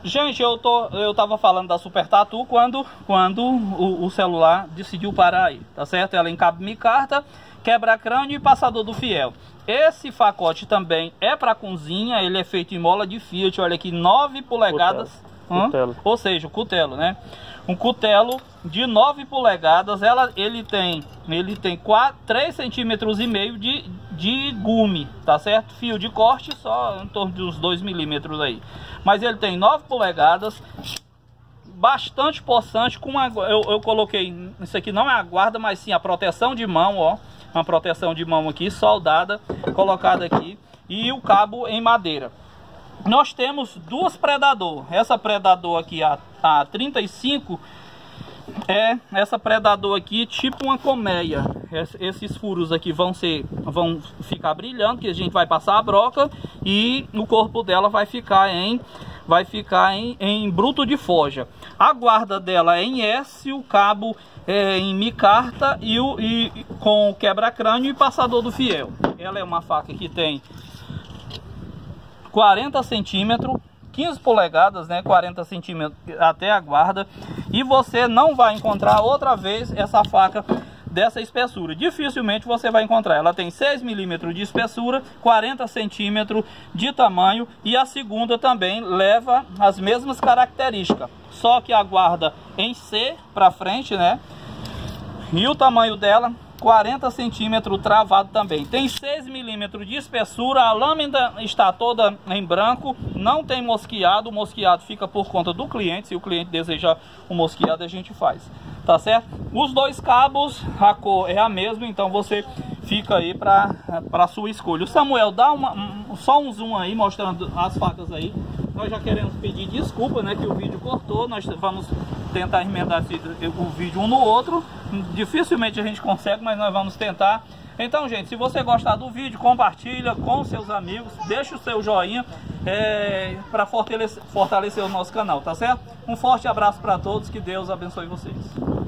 Gente, eu tava falando da Super Tatu quando o celular decidiu parar aí, tá certo? Ela encabe micarta, quebra-crânio e passador do fiel. Esse pacote também é para cozinha, ele é feito em mola de Fiat, olha aqui, 9 polegadas. Cutelo. Ou seja, o cutelo, né? Um cutelo de 9 polegadas, ele tem 3,5 centímetros de gume, tá certo? Fio de corte só em torno de uns 2 milímetros aí. Mas ele tem 9 polegadas, bastante possante, com eu coloquei, isso aqui não é a guarda, mas sim a proteção de mão, ó. Uma proteção de mão aqui, soldada, colocada aqui, e o cabo em madeira. Nós temos duas Predador. Essa Predador aqui, a 35, essa Predador aqui tipo uma colmeia. Esses furos aqui vão ficar brilhando, que a gente vai passar a broca, e o corpo dela vai ficar em bruto de forja. A guarda dela é em S, o cabo é em micarta e com quebra-crânio e passador do fiel. Ela é uma faca que tem 40 centímetros, 15 polegadas, né? 40 centímetros até a guarda. E você não vai encontrar outra vez essa faca dessa espessura. Dificilmente você vai encontrar. Ela tem 6 milímetros de espessura, 40 centímetros de tamanho. E a segunda também leva as mesmas características. Só que a guarda em C para frente, né? E o tamanho dela, 40 centímetros travado também. Tem 6 milímetros de espessura, a lâmina está toda em branco, não tem mosqueado. O mosqueado fica por conta do cliente. Se o cliente desejar o mosqueado, a gente faz, tá certo? Os dois cabos, a cor é a mesma, então você fica aí para sua escolha. O Samuel, dá só um zoom aí, mostrando as facas aí. Nós já queremos pedir desculpa, né, que o vídeo cortou. Nós vamos tentar emendar o vídeo um no outro. Dificilmente a gente consegue, mas nós vamos tentar. Então, gente, se você gostar do vídeo, compartilha com seus amigos, deixa o seu joinha para fortalecer o nosso canal, tá certo? Um forte abraço para todos, que Deus abençoe vocês.